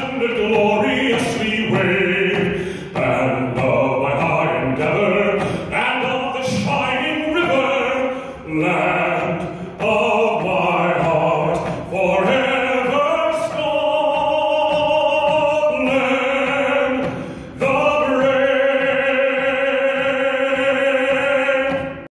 ascended gloriously wave, and of my high endeavor